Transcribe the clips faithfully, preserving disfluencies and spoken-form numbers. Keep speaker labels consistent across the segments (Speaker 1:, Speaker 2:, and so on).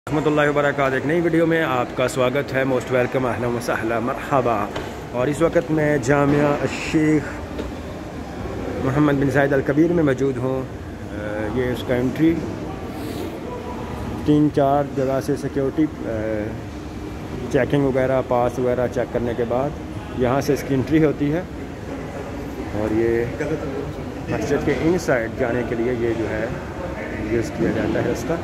Speaker 1: रहमतुल्लाहि व बरकातहू। एक नई वीडियो में आपका स्वागत है। मोस्ट वेलकम, अहला व सहला, मरहबा। और इस वक्त मैं जामिया शेख मोहम्मद बिन ज़ायद अल कबीर में मौजूद हूँ। ये उसका एंट्री, तीन चार जगह से सिक्योरिटी चेकिंग वगैरह, पास वगैरह चेक करने के बाद यहाँ से इसकी एंट्री होती है। और ये मस्जिद के इन साइड जाने के लिए ये जो है यूज़ किया जाता है इसका।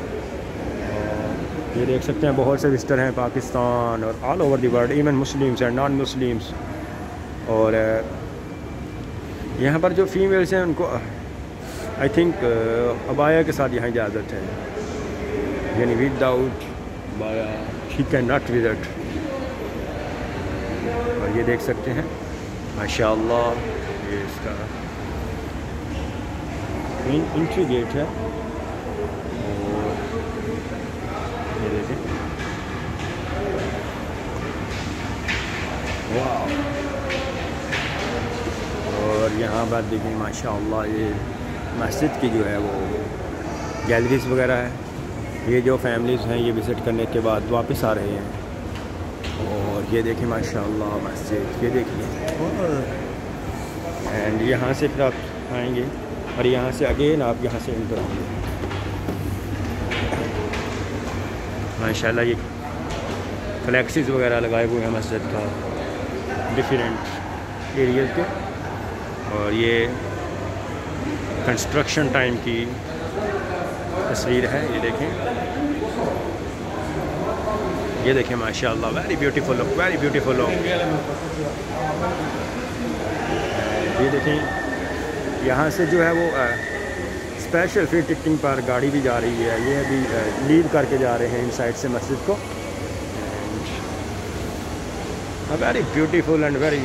Speaker 1: ये देख सकते हैं बहुत से विजिटर हैं पाकिस्तान और all over the world, even Muslims and non Muslims. और यहाँ पर जो फीमेल्स हैं उनको आई थिंक अबाया के साथ यहाँ इजाज़त है, यानी विदाउट अबाया शी कैन नॉट विजिट। और ये देख सकते हैं माशाअल्लाह, ये इसका एंट्री गेट है। ये देखें, वाह। और यहाँ पर देखिए माशाअल्लाह, ये मस्जिद की जो है वो गैलरीज वगैरह है। ये जो फैमिलीज़ हैं ये विज़िट करने के बाद वापस आ रहे हैं। और ये देखिए माशाअल्लाह मस्जिद, ये देखिए। एंड यहाँ से फिर आप आएंगे और यहाँ से अगेन आप यहाँ से इंटर होंगे। माशाल्लाह ये फ्लैक्सीज वगैरह लगाए हुए हैं मस्जिद का डिफरेंट एरियाज़ के। और ये कंस्ट्रक्शन टाइम की तस्वीर है, ये देखें, ये देखें माशाल्लाह, very beautiful look, very beautiful look. ये देखें यहाँ से जो है वो स्पेशल फ्री टिकटिंग पर गाड़ी भी जा रही है। ये अभी लीव करके जा रहे हैं इन साइड से मस्जिद को। वेरी ब्यूटीफुल एंड वेरी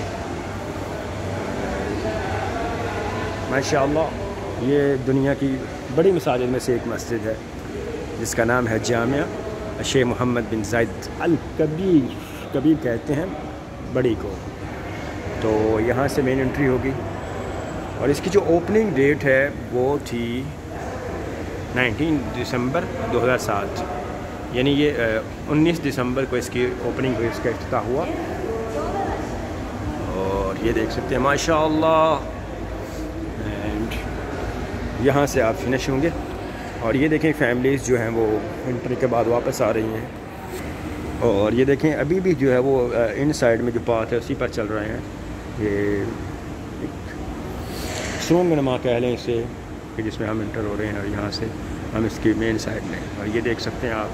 Speaker 1: माशाअल्लाह, ये दुनिया की बड़ी मसाजिद में से एक मस्जिद है जिसका नाम है जामिया शेख मोहम्मद बिन ज़ायद अल कबीर। कबीर कहते हैं बड़ी को। तो यहाँ से मेन एंट्री होगी। और इसकी जो ओपनिंग डेट है वो थी उन्नीस दिसंबर दो हज़ार सात, यानी ये उन्नीस दिसंबर को इसकी ओपनिंग हुई, इसका इफ्तिताह हुआ। और ये देख सकते हैं माशाअल्लाह। एंड यहाँ से आप फिनिश होंगे। और ये देखें फैमिलीज़ जो हैं वो एंट्री के बाद वापस आ रही हैं। और ये देखें अभी भी जो है वो इन साइड में जो पाथ है उसी पर चल रहे हैं। ये सुरंग नुमा कह लें इसे, कि जिसमें हम इंटर हो रहे हैं। और यहाँ से हम इसकी मेन साइड में, और ये देख सकते हैं आप।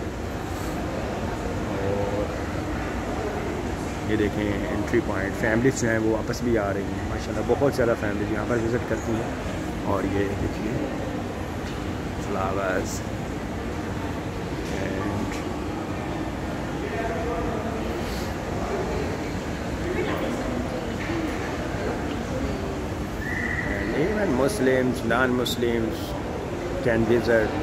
Speaker 1: और ये देखें एंट्री पॉइंट, फैमिलीज जो हैं वो वापस भी आ रही हैं माशाल्लाह। बहुत ज़्यादा फैमिलीज यहाँ पर विज़िट करती हैं। और ये देखिए flowers even Muslims, non-Muslims can visit.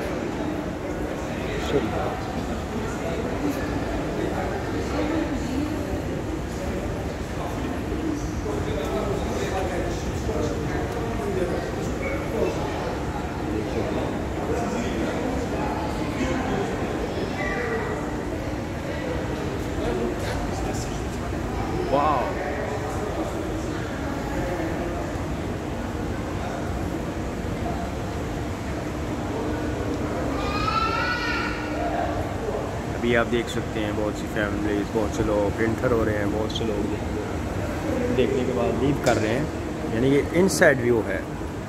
Speaker 1: Wow. अभी आप देख सकते हैं बहुत सी फैमिलीज, बहुत से लोग एंटर हो रहे हैं, बहुत से लोग देखने के बाद लीव कर रहे हैं। यानी ये इनसाइड व्यू है।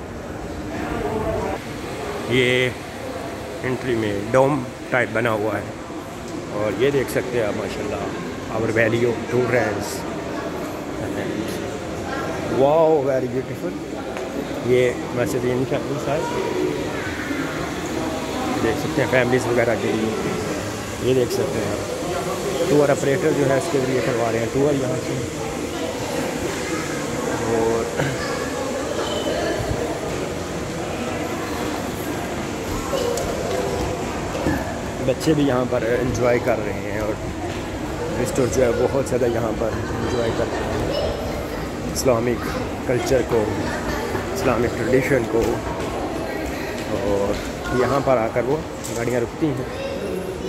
Speaker 1: ये एंट्री में डोम टाइप बना हुआ है। और ये देख सकते हैं आप माशाल्लाह our valley of tolerance. Wow, very beautiful. ये मस्जिद इनसाइड देख सकते हैं फैमिलीज़ वगैरह के लिए। ये देख सकते हैं आप, टूर ऑपरेटर जो है इसके लिए करवा रहे हैं टूर यहाँ से। और बच्चे भी यहाँ पर एंजॉय कर रहे हैं। और विजिटर जो है बहुत ज़्यादा यहाँ पर एंजॉय करते हैं इस्लामिक कल्चर को, इस्लामिक ट्रेडिशन को। और यहाँ पर आकर वो गाड़ियाँ रुकती हैं।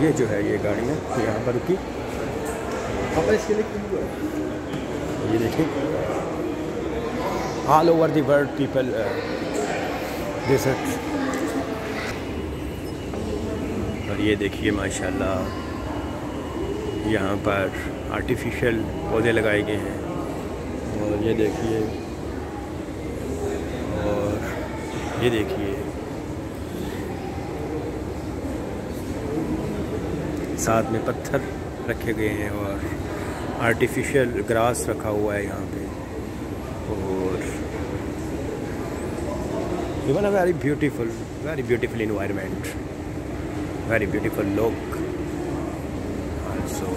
Speaker 1: ये जो है ये गाड़ियाँ यहाँ पर रुकी, इसके लिए ये देखिए all over the world people visit. और ये देखिए माशाल्लाह यहाँ पर आर्टिफिशियल पौधे लगाए गए हैं। और ये देखिए, और ये देखिए साथ में पत्थर रखे गए हैं और आर्टिफिशियल ग्रास रखा हुआ है यहाँ पे। और even a very beautiful very beautiful environment, very beautiful look also.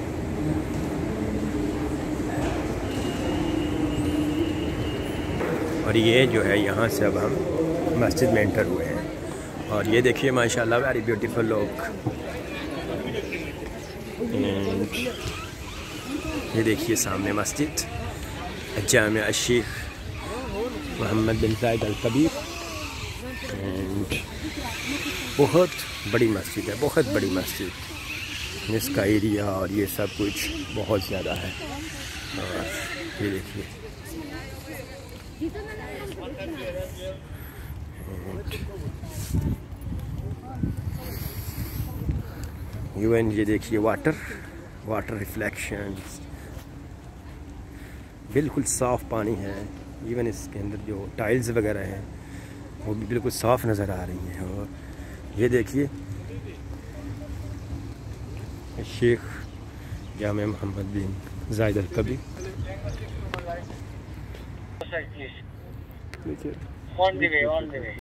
Speaker 1: और ये जो है यहाँ से अब हम मस्जिद में एंटर हुए हैं। और ये देखिए माशाल्लाह वेरी ब्यूटीफुल लुक। ये देखिए सामने मस्जिद जामिया शेख मोहम्मद बिन जायद अल कबीर। एंड बहुत बड़ी मस्जिद है, बहुत बड़ी मस्जिद। इसका एरिया और ये सब कुछ बहुत ज़्यादा है। और ये देखिए यूएन, ये देखिए वाटर वाटर रिफ्लेक्शन, बिल्कुल साफ़ पानी है। इवन इसके अंदर जो टाइल्स वगैरह हैं वो भी बिल्कुल साफ़ नज़र आ रही हैं। और ये देखिए शेख जामिया मोहम्मद बिन जायद अल कबीर।